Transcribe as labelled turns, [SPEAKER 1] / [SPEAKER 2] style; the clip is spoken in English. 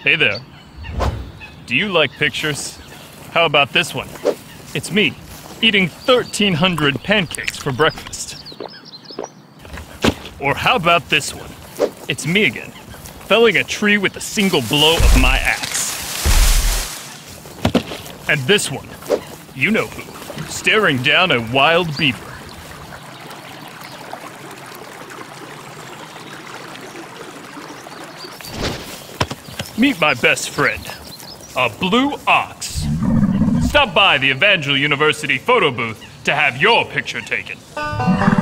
[SPEAKER 1] Hey there. Do you like pictures? How about this one? It's me, eating 1,300 pancakes for breakfast. Or how about this one? It's me again, felling a tree with a single blow of my axe. And this one, you know who, staring down a wild beaver. Meet my best friend, a blue ox. Stop by the Evangel University photo booth to have your picture taken.